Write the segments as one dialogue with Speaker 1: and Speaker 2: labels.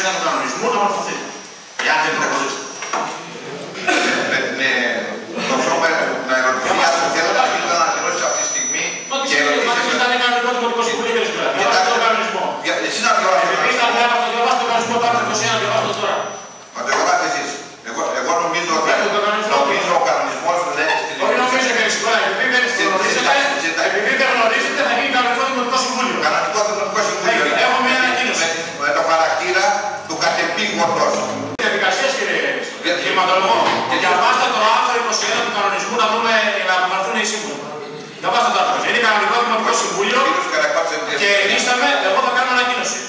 Speaker 1: νέα του κανονισμού να μορφωθεί. Εάν δεν το γνωρίζετε.
Speaker 2: Το σώμα να ερωτηθεί για το θέλω να γίνει να ανακοινώσει αυτή τη στιγμή.
Speaker 1: Ό,τι σημαίνει ότι ήταν κανονικό δημοτικό συμβούλιο και δεν διαβάστε τον κανονισμό.
Speaker 2: Εσύ να διαβάσεις.
Speaker 1: Εμείς να διαβάστε τον κανονισμό πάνω από 21, διαβάστε τώρα.
Speaker 2: Μα το διαβάστε εσείς. Εγώ νομίζω ότι ο κανονισμός λέει στην
Speaker 1: όχι νομίζω και συγχωρά, επειδή δεν γνωρίζετε θα γίνει κανονικό δημοτικό συμβούλιο.
Speaker 2: Κανονικό δημοτικό συμβούλιο.
Speaker 1: Έχω μια ανακοίνωση.
Speaker 2: Με το χαρακτήρα του κατεπήγοντος.
Speaker 1: Διαδικασίες κύριε κλιματολογό. Διαβάστε το άρθρο 21 του κανονισμού να δούμε να αποφανθούν οι σύμβουλοι. Διαβάστε το άρθρο. Είναι κανονικό δημοτικό συμβούλιο και ενίσταμε, εγώ θα κάνω ανακοίνωση.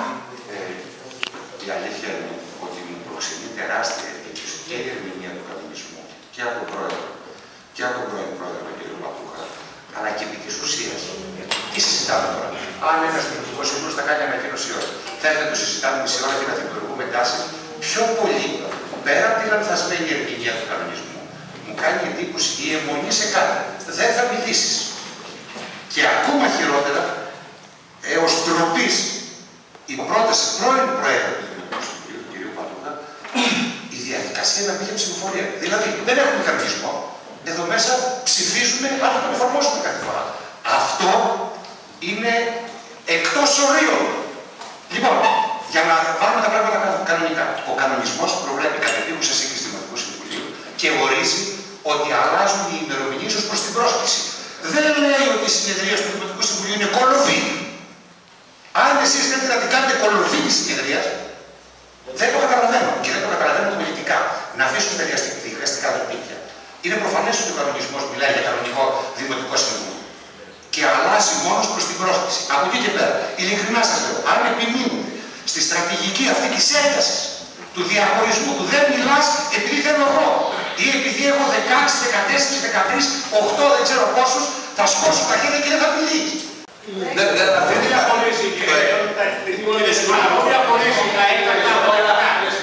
Speaker 3: Η αλήθεια είναι ότι μου προξενεί τεράστια εντύπωση και η ερμηνεία του κανονισμού και από τον πρόεδρο και από τον πρώην πρόεδρο τον κ. Πατούχα, αλλά και επί της ουσίας. Τι συζητάμε τώρα? Αν ένας δημοτικός σύμβουλος θα κάνει ανακοίνωση ώρα, θέλετε να το συζητάμε μισή ώρα και να δημιουργούμε τάσεις. Πιο πολύ, πέρα από τη λανθασμένη ερμηνεία του κανονισμού, μου κάνει εντύπωση η αιμονή σε κάτι. Δεν θα μιλήσεις. Και ακόμα χειρότερα, έως ντροπής, η πρόταση πρώην Προέδρου του Δημοτικού Συμβουλίου, του κ. Πατούχα, η διαδικασία να πήγε ψηφοφορία. Δηλαδή, δεν έχουμε κανονισμό. Εδώ μέσα ψηφίζουμε, αλλά τον εφαρμόζουμε κάθε φορά. Αυτό είναι εκτός ορίων. Λοιπόν, για να βάλουμε τα πράγματα κανονικά. Ο κανονισμός προβλέπει κατεπήγουσα σύγκριση Δημοτικού Συμβουλίου και ορίζει ότι αλλάζουν οι ημερομηνίες ως προς την πρόσκληση. Δεν λέει ότι η συνεδρία του Δημοτικού Συμβουλίου είναι κολοφή. Αν εσείς θέλετε να την κάνετε κολοφή της συνεδρίας, δεν το καταλαβαίνω και δεν το καταλαβαίνω πολιτικά. Να αφήσουμε τα διαστικά δοκίμια. Είναι προφανές ότι ο κανονισμός μιλάει για κανονικό Δημοτικό Συμβούλιο και αλλάζει μόνος προς την πρόσκληση. Από εκεί και πέρα, ειλικρινά σας λέω, αν επιμείνετε στη στρατηγική αυτή της έντασης, του διαχωρισμού, του δεν μιλάς επειδή θέλω εγώ ή επειδή έχω 16, 14, 13, 8, δεν ξέρω πόσους, θα σκόσω τα χέρια και δεν θα μιλείς.
Speaker 2: Δεν
Speaker 1: διαχωρίζει κύριε. Αφού διαχωρίζει τα έκτακτα αποδεκτικά.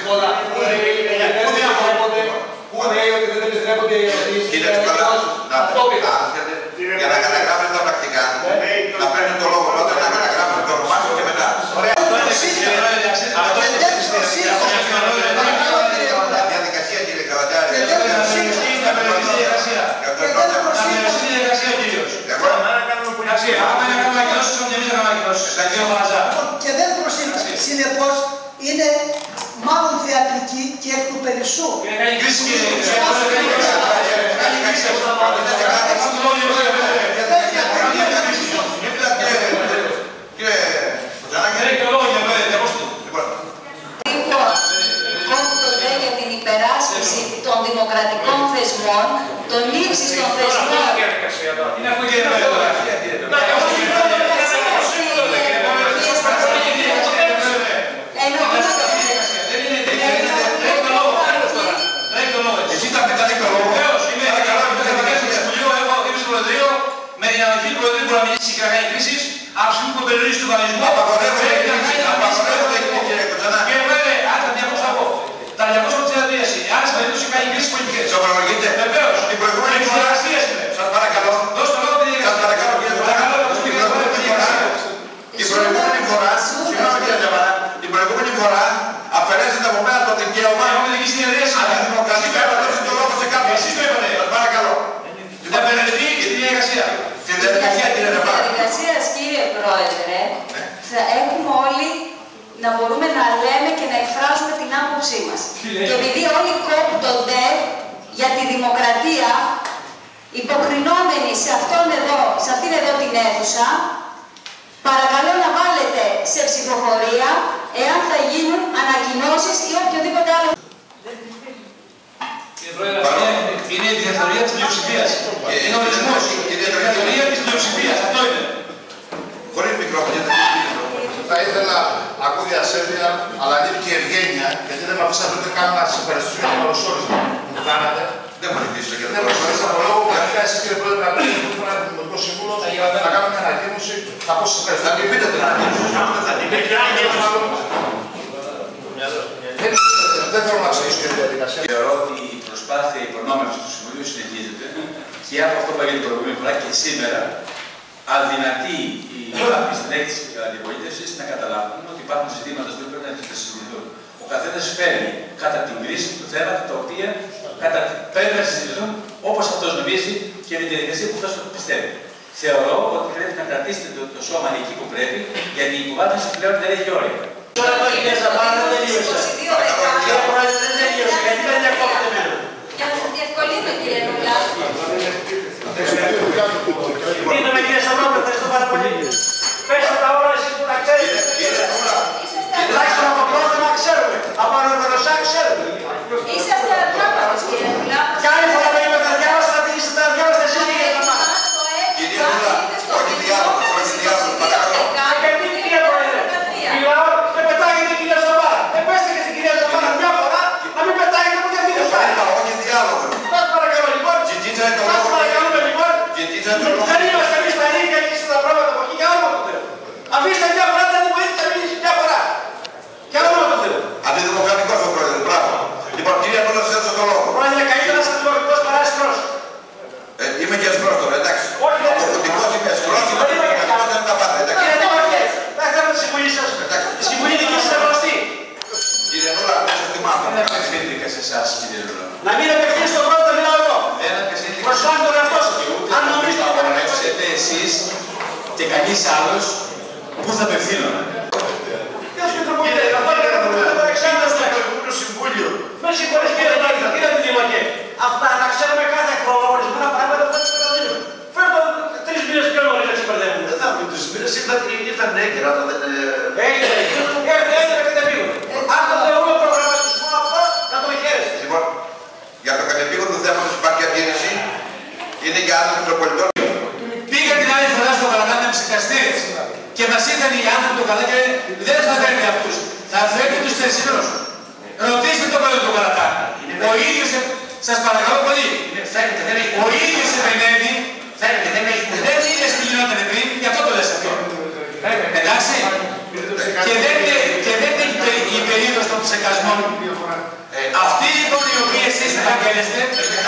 Speaker 4: Πού λέει ότι δεν επιτρέπονται οι ερωτήσεις.
Speaker 2: Κύριε Τσικόλα, για να καταγράφετε τα πρακτικά, να παίρνετε το λόγο πρώτα, να καταγράφετε το όνομά σας και μετά. Διαδικασία κύριε Καβαντάρη.
Speaker 5: Και δεν προσήλωσε. Συνεπώς είναι μάλλον θεατρική και εκ του περισσού.
Speaker 6: Για την υπεράσπιση των δημοκρατικών θεσμών, των ύψης των θεσμών.
Speaker 1: Είναι αυτό και
Speaker 2: Εσύ τα πείτε δίκιο λόγο.
Speaker 1: με την ανοχή του Προεδρείου που να μιλήσει και να κάνει κρίσεις, από τη στιγμή που περιορίζει τον κανονισμό,
Speaker 2: Απαγορεύονται οι κύριε Κοντζανά.
Speaker 1: και βέβαια, αν τα 200 θα πω, τα 200 από τη συνεδρίαση, αν στην περίπτωση κάνει κρίσεις πολιτικές.
Speaker 2: Σοβαρολογείτε.
Speaker 1: Βεβαίως.
Speaker 2: Την προηγούμενη φορά. Σας παρακαλώ.
Speaker 1: Δώστε το λόγο, κύριε.
Speaker 2: Σας παρακαλώ κύριε Κοντζανά. Την προηγούμενη φορά αφαιρέσετε από μένα το δικαίωμα αντιδημοκρατικά να δώσετε το λόγο σε κάποιον.
Speaker 1: Εσείς το είπατε.
Speaker 2: Σας παρακαλώ.
Speaker 1: Θα περιοριστεί στη διαδικασία.
Speaker 2: Στην διαδικασία κύριε
Speaker 6: Στη
Speaker 2: Ρεβά.
Speaker 6: διαδικασία, κύριε Πρόεδρε, θα έχουμε όλοι να μπορούμε να λέμε και να εκφράζουμε την άποψή μας. Και επειδή όλοι κόπτονται για τη δημοκρατία, υποκρινόμενοι σε αυτήν εδώ την αίθουσα, παρακαλώ να βάλετε σε ψηφοφορία εάν θα γίνουν ανακοινώσεις ή οποιοδήποτε άλλο.
Speaker 1: Είναι η δικτατορία της πλειοψηφίας. Είναι ο ορισμός. Η δικτατορία της πλειοψηφίας. Αυτό είναι.
Speaker 2: Χωρίς μικρόφωνο.
Speaker 7: Θα ήθελα να ακούω διασέβεια, αλλά είναι και ευγένεια, γιατί δεν με αφήσατε ούτε καν να σας ευχαριστήσω για το καλωσόρισμα που μου κάνατε.
Speaker 2: Δεν μου ζητήσω για
Speaker 7: Δεν με ευχαριστήσω από λόγο που αρχικά εσείς κύριε Πρόεδρε να πείτε ότι ήμουν ένα δημοτικό σύμβουλο, να κάνω μια ανακοίνωση, θα πω σας ευχαριστώ.
Speaker 2: Θα την πείτε την ανακοίνωση.
Speaker 7: Δεν θέλω να εξηγήσω και τη διαδικασία.
Speaker 1: Θεωρώ ότι η προσπάθεια υπονόμευσης του Συμβουλίου συνεχίζεται και από αυτό που έγινε την προηγούμενη φορά και σήμερα αδυνατεί η στην έκθεση και την αντιπολίτευση να καταλάβουν ότι υπάρχουν ζητήματα που πρέπει να συζητηθούν.
Speaker 8: φέρνει κατά την κρίση του θέματα τα οποία πρέπει να συζητηθούν όπως αυτός νομίζει και με τη διαδικασία που αυτός πιστεύει. Θεωρώ ότι πρέπει να κρατήσετε το σώμα εκεί που πρέπει, γιατί η υποβάθμιση πλέον δεν έχει όρια.
Speaker 9: Τώρα το κυρία Ζαμπάρα δεν τελείωσε. Κύριε Πρόεδρε, δεν τελείωσε. Γιατί δεν διακόπτεται εμένα.
Speaker 6: Για να σας διευκολύνω, κύριε Νουλά.
Speaker 9: Δίνουμε κύριε Σταυρόπουλο, ευχαριστώ πάρα πολύ. Πέστε τα όλα εσείς που τα ξέρετε. Τουλάχιστον από πρόγραμμα ξέρουμε. Από ανορθοδοξά ξέρουμε.
Speaker 6: Είσαστε αρκάπατος, κύριε Νουλά.
Speaker 9: Κι άλλη φορά με είπατε να διάβασατε, είστε να διάβασετε εσείς κύριε Ζαμπάρα.
Speaker 2: Κυρία Νουλά, όχι διάλογο, παρακαλώ.
Speaker 9: Γιατί κύριε Πρόεδρε, μιλάω και πετάγεται η κυρία Ζαμπάρα. Πέστε και στην κυρία Ζαμπάρα μια φορά να μην πετάγεται που δεν δίνει χάρη.
Speaker 2: Όχι διάλογο.
Speaker 9: Σας παρακαλώ λοιπόν. Σας παρακαλούμε λοιπόν. Δεν είμαστε εμείς τα ίδια και είστε τα πράγματα από εκεί για όνομα του Θεού. Αφήστε μια φορά να την βοήθησε να μιλήσει μια φορά. Για όνομα του Θεού.
Speaker 2: Αντιδημοκρατικός ο Πρόεδρος, μπράβο. Λοιπόν, κυρία Νουλά, σας έδωσα το λόγο.
Speaker 9: Πρόεδρε, καλύτερα σαν δημοκρατικός παρά ασκρός.
Speaker 2: Είμαι και ασκρός τώρα, εντάξει.
Speaker 9: Όχι, δεν
Speaker 2: Από κοντικός είμαι ασκρός, δεν είναι τα πάντα, εντάξει.
Speaker 9: Κύριε Δημαρχέ, δεν θέλω τη συμβουλή σας. Η συμβουλή δική σας είναι γνωστή.
Speaker 2: Κύριε Νουλά, δεν σας θυμάμαι.
Speaker 8: Δεν απευθύνθηκα σε εσάς, κύριε Νουλά.
Speaker 9: Να μην απευθύνεις στον πρώτο, μιλάω εγώ.
Speaker 8: Δεν απευθύνθηκα
Speaker 9: Προσφάνει τον εαυτό σας. Αν νομίζετε
Speaker 8: να απαγορεύσετε εσείς και κανείς άλλος, πού θα απευθύνομαι.
Speaker 9: Με συγχωρείς κύριε Δήμαρχε. Αυτά να ξέρουμε κάθε χρόνο ορισμένα πράγματα που δεν τα δίνουμε. Φέρτε 3 μήνες πιο νωρίς να ξεπερδεύουμε.
Speaker 2: Δεν θα πει 3 μήνες, ήρθαν έγκαιρα, αλλά δεν είναι...
Speaker 9: Έρθε κατεπήγον. Αν το θεωρούμε προγραμματισμό αυτό, να το χαίρεστε.
Speaker 2: Λοιπόν, για το κατεπήγον του θέματος υπάρχει αντίρρηση, είναι για άτομο των πολιτών.
Speaker 8: Πήγα την άλλη φορά στο Γαλατά με ψυχαστήρες και μας ήταν οι άνθρωποι του Γαλατά και δεν θα φέρνει αυτούς, θα φέρνει τους θεσινούς. Ρωτήστε τον πρόεδρο του Γαλατά. Ο ίδιος, σας παρακαλώ πολύ, ο ίδιος επενεύει, δεν είναι στη γινόταν πριν, γι' αυτό το λες αυτό. Εντάξει, και δεν είναι η περίοδος των ψεκασμών. Αυτοί λοιπόν οι οποίοι εσείς που αγγέλεστε,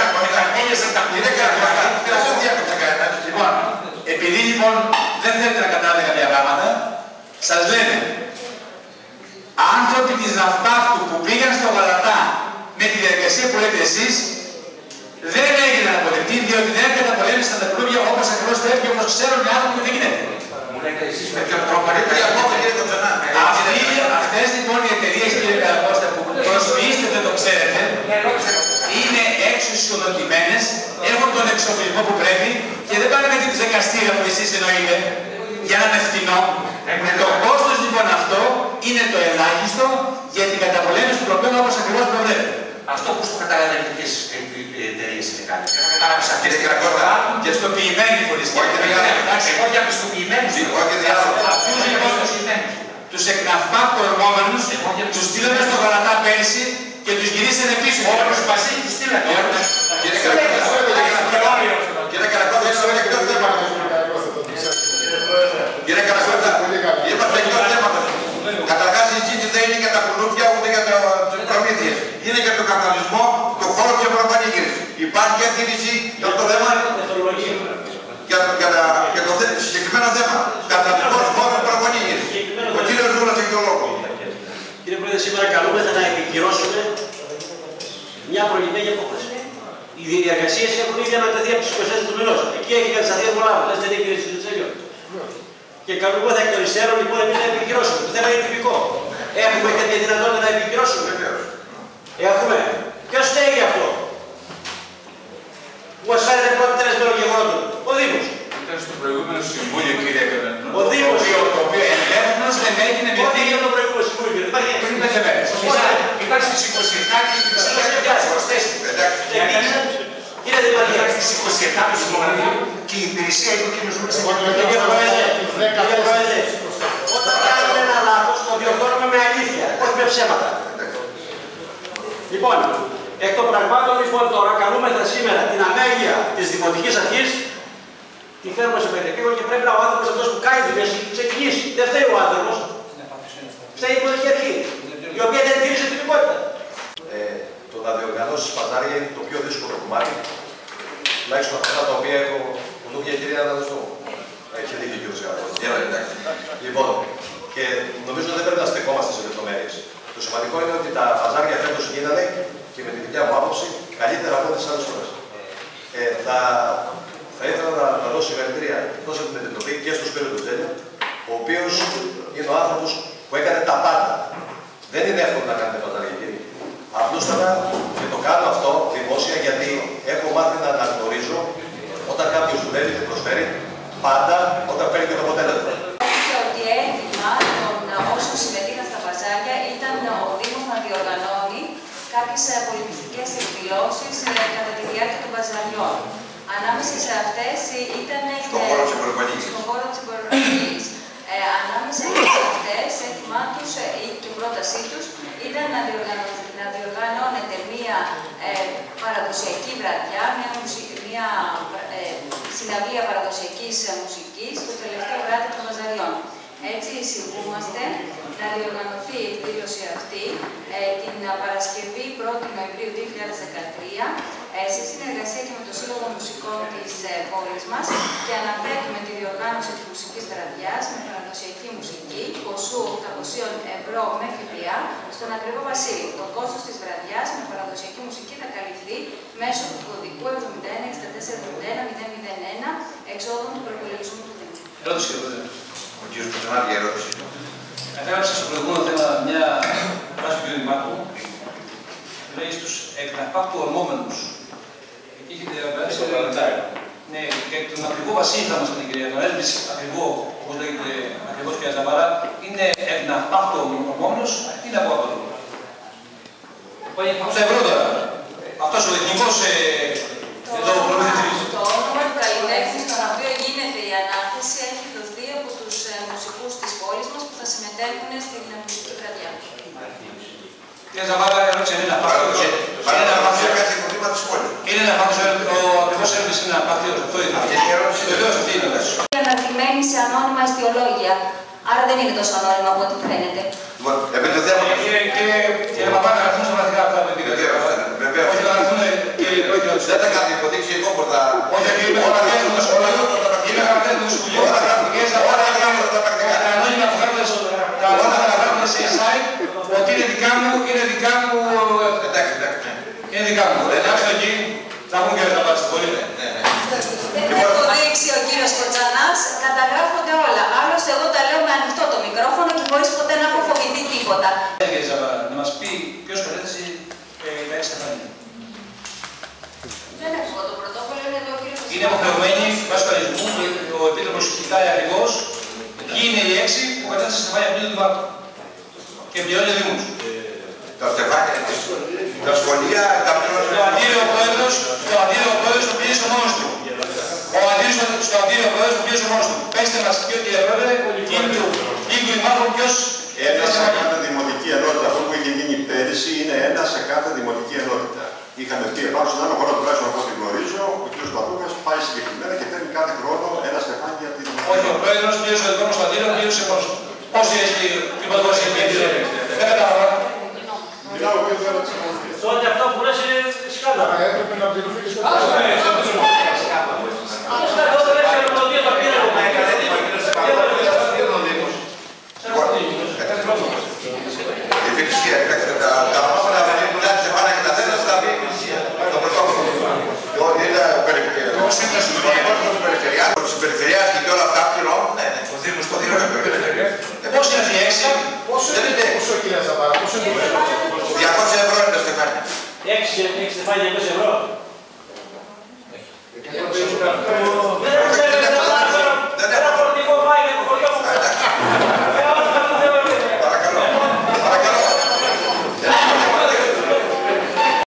Speaker 8: λοιπόν, επειδή λοιπόν δεν θέλετε να καταλάβετε κάποια πράγματα, σας λένε άνθρωποι της Ναυτάχτου που πήγαν στο Γαλατά με τη διαδικασία που λέτε εσείς, δεν έγιναν αποδεκτοί διότι δεν καταπολέμησαν τα κλούβια όπως ακριβώς πρέπει και όπως ξέρουν οι άνθρωποι που δεν γίνεται.
Speaker 3: Μου λέτε εσείς με ποιον τρόπο
Speaker 8: Αυτές λοιπόν οι εταιρείες, κύριε Καρακώστα, που προσποιείστε δεν το ξέρετε, είναι έξω ισοδοτημένες, έχουν τον εξοπλισμό που πρέπει και δεν πάνε με την δικαστήρια που εσείς εννοείτε για να είναι φθηνό. Το κόστος λοιπόν αυτό είναι το ελάχιστο για την καταπολέμηση του προβλήματος όπως ακριβώς προβλέπετε.
Speaker 3: Αυτό που στο καταλαβαίνετε ποιες εταιρείες είναι κάνει.
Speaker 8: Κύριε Καρακώστα, και στο ποιημένη φορείς.
Speaker 3: Εγώ για πιστοποιημένους.
Speaker 8: Αυτούς λοιπόν τους εκναυπάκτο ορμόμενους, τους στείλαμε στο Γαλατά πέρσι και τους γυρίσανε πίσω.
Speaker 3: Όλους μαζί τους στείλατε.
Speaker 2: Κύριε Καρακώστα, κύριε Καρακώστα, είμαστε εκτός θέματος. Καταρχάς η συζήτηση δεν είναι για τα κουνούπια ούτε για τις προμήθειες. Είναι για τον καθαρισμό του χώρου και προπανήγυρης. Υπάρχει αντίρρηση για το θέμα, για το συγκεκριμένο θέμα. Καθαρισμός χώρου και προπανήγυρης. Ο κύριος Ζούλας έχει το λόγο.
Speaker 9: Κύριε Πρόεδρε, σήμερα καλούμεθα να επικυρώσουμε μια προηγημένη απόφαση. Οι διεργασίες έχουν ήδη ανατεθεί από τις 24 του μηνός. Εκεί έχει κατασταθεί ο Μολάβος, δεν είναι κύριε Σιλτσέλιο. Και καλούμεθα εκ των υστέρων λοιπόν εμείς να επικυρώσουμε. Το θέμα είναι τυπικό. Έχουμε τέτοια δυνατότητα να επικυρώσουμε. Έχουμε. Ποιος φταίει γι' αυτό? Που μας φέρετε πρώτη τελεσμένο γεγονότων. Ο Δήμος.
Speaker 8: Ήταν στο προηγούμενο συμβούλιο, κύριε Καρακώστα.
Speaker 9: Ο Δήμος.
Speaker 8: Το οποίο ελεύθερος δεν έγινε με
Speaker 9: Όχι για το προηγούμενο συμβούλιο.
Speaker 8: πριν 5 μέρες.
Speaker 3: Υπάρχει στις 27 και στις 27.
Speaker 9: Κύριε Δημαρχέ,
Speaker 3: στις 27 του Δημοκρατίου και η υπηρεσία είπε ο κ. Ζούλας.
Speaker 9: Κύριε Πρόεδρε, όταν κάνουμε ένα λάθος, το διορθώνουμε με αλήθεια, όχι με ψέματα. Λοιπόν, εκ των πραγμάτων λοιπόν τώρα καλούμεθα σήμερα την αμέλεια της Δημοτικής Αρχής, τη φέρουμε σε περιεχείο και πρέπει να ο άνθρωπος αυτός που κάνει τη μέση ξεκινήσει. Δεν φταίει ο άνθρωπος. Φταίει η Δημοτική Αρχή, η οποία δεν τηρεί σε τυπικότητα.
Speaker 10: Το να διοργανώσεις παζάρια είναι το πιο δύσκολο κομμάτι. Τουλάχιστον αυτά τα οποία έχω κουλούβια κυρία να δώσω. Έχει δίκιο κύριος Καρακώστα. Λοιπόν, και νομίζω δεν πρέπει να στεκόμαστε σε λεπτομέρειες. Το σημαντικό είναι ότι τα με τη δικιά μου άποψη καλύτερα από ό,τι τις άλλες φορές. Θα ήθελα να δώσω συγχαρητήρια τόσο από την Επιτροπή και στο Σπύρο του Τζέλιο, ο οποίος είναι ο άνθρωπος που έκανε τα πάντα. Δεν είναι εύκολο να κάνετε παζάρια, κύριε. Απλούστατα και το κάνω αυτό δημόσια γιατί έχω μάθει να αναγνωρίζω όταν κάποιος δουλεύει και προσφέρει πάντα όταν παίρνει και το αποτέλεσμα.
Speaker 6: Ότι έτοιμα των όσων συμμετείχαν στα παζάρια ήταν ο Δήμος να διοργανώνει κάποιες πολιτιστικές εκδηλώσεις κατά τη διάρκεια των παζαριών. Ανάμεσα σε αυτές ήταν
Speaker 2: στον χώρο της
Speaker 6: Εμποροπανικής. Ανάμεσα σε αυτές, έτοιμά τους και πρότασή τους ήταν να διοργανώνεται μία παραδοσιακή βραδιά, μία συναυλία παραδοσιακής μουσικής το τελευταίο βράδυ των παζαριών. Έτσι εισηγούμαστε να διοργανωθεί η εκδήλωση αυτή την Παρασκευή 1η Νοεμβρίου 2013 σε συνεργασία και με το Σύλλογο Μουσικών της πόλης μας και αναθέτουμε τη διοργάνωση της μουσικής βραδιάς με παραδοσιακή μουσική ποσού 800 ευρώ με ΦΠΑ στον ακριβό Βασίλη. Το κόστος της βραδιάς με παραδοσιακή μουσική θα καλυφθεί μέσω του κωδικού 71-64-71-001 εξόδων του προπολογισμού του Δήμου.
Speaker 8: Ερώτηση, κύριε Πρόεδρε.
Speaker 2: Ο κύριος Κουτσονάδη, ερώτηση.
Speaker 8: Κατάγραψα στο προηγούμενο θέμα μια φράση του κ. Δημάρχου. Λέει στους εκναπάκτου ορμόμενους. Εκεί έχετε διαβάσει. Ναι, και τον ακριβό Βασίλη θα μας πει, κυρία. Τον έσβησε ακριβό, όπως λέγεται ακριβώς κ. Ζαμπαρά, είναι εκναπάκτου ορμόμενος ή είναι από άπατο. Πάει στα ευρώ τώρα. Αυτός ο εθνικός εδώ προμηθευτής.
Speaker 6: Το όνομα του καλλιτέχνη στον οποίο γίνεται η ανάθεση έχει δοθεί από τους μουσικούς της πόλης μας που θα συμμετέχουν στην μουσική βραδιά.
Speaker 8: Κύριε Ζαμπάρα, ερώτηση είναι ένα φάκελο. Είναι ένα φάκελο, ο ακριβώς έρευνης είναι ένα φάκελο. Αυτό είναι. Βεβαίως αυτή είναι.
Speaker 6: Είναι αναδειμένη σε ανώνυμα ιστιολόγια. Άρα δεν είναι τόσο ανώνυμα από ό,τι φαίνεται.
Speaker 8: Κύριε Παπά, να γραφούν στα μαθητικά αυτά που είπατε. Όχι να γραφούν και
Speaker 2: δεν θα κάνει υποδείξει εγώ που θα...
Speaker 8: Όχι, είμαι γραμματέας του σχολείου. Είμαι γραμματέας του σχολείου. Κύριε Ζαμπάρα, τα ανώνυμα που γράφουν σε site ότι είναι δικά μου, είναι δικά μου. Είναι δικά μου. Εντάξει εκεί, θα πούμε και θα πάρει στην πόλη.
Speaker 6: Δεν θα το δείξει ο κύριος Κοτσανάς, καταγράφονται όλα. Άλλωστε, εγώ τα λέω με ανοιχτό το μικρόφωνο και χωρίς ποτέ να έχω φοβηθεί τίποτα.
Speaker 8: Κύριε Ζαμπάρα, να μας πει ποιος κατέθεσε τα εξτεφάνια.
Speaker 6: Δεν έχω το πρωτόκολλο, είναι εδώ ο κύριος Κοτσανάς.
Speaker 8: Είναι υποχρεωμένη βάσει του αριθμού που ο Επίτροπος κοιτάει ακριβώς ποιοι είναι οι 6 που κατέθεσαν στεφάνια πριν του Δημάρχου. Και πληρώνει ο Δήμος.
Speaker 2: Τα στεφάνια, τα σχολεία, τα πληρώνει.
Speaker 8: Το αντίριο πρόεδρος το πλήρωσε μόνος του. Ο αντίρρος στο αντίριο πρόεδρος το πλήρωσε μόνος του. Πέστε μας κύριε Πρόεδρε, είναι του Δημάρχου ποιος...
Speaker 7: Ένα σε κάθε δημοτική ενότητα. Αυτό που είχε γίνει πέρυσι είναι ένα σε κάθε δημοτική ενότητα. Είχαμε πει επάνω στον άλλο χώρο, τουλάχιστον από ό,τι γνωρίζω, ο κ. Μπατούκας πάει συγκεκριμένα και παίρνει κάθε χρόνο ένα στεφάνι για την δημοτική.
Speaker 8: Όχι, ο πρόεδρος πλήρωσε το δικό μας το αντίριο, πλήρωσε μόνος του. Πώς είναι η Μπατούκας για την αντίριο. Δεν κατάλαβα.
Speaker 9: Τότε αυτό που λες είναι σκάνδαλο.
Speaker 7: Έπρεπε να πληρωθεί και στο
Speaker 2: τα ονόματα που λένε σε πάνε και τα θέτες θα πει το πρωτόκολλο. Ο συμπεριφερειάς και όλα αυτά πληρώνουν. Ναι, ο Δήμος το πληρώνει.
Speaker 8: Πώς είναι αυτή η 6?
Speaker 7: Πόσο κύριε Ζαμπάρα, πόσο είναι
Speaker 2: 200 ευρώ είναι τα στεφάνια.
Speaker 9: 6 στεφάνια 200 ευρώ.